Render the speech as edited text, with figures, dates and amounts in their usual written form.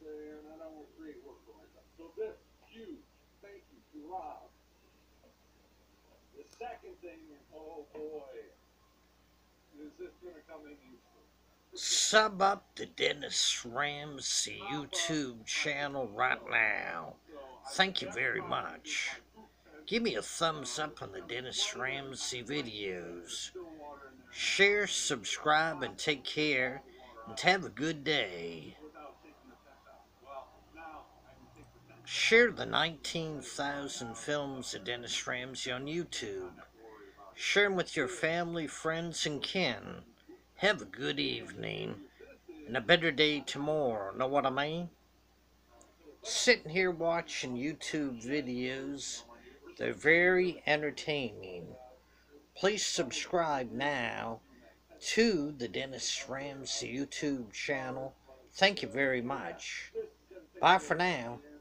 and I don't want to create work for myself. So this huge thank you to Rob. The second thing, oh boy, is this going to come in useful? Sub up the Dennis Ramsay YouTube channel right now. Thank you very much. Give me a thumbs up on the Dennis Ramsay videos. Share, subscribe, and take care. And have a good day. Share the 19,000 films of Dennis Ramsay on YouTube. Share them with your family, friends, and kin. Have a good evening. And a better day tomorrow. Know what I mean? Sitting here watching YouTube videos. They're very entertaining. Please subscribe now to the Dennis Ramsay YouTube channel. Thank you very much. Bye for now.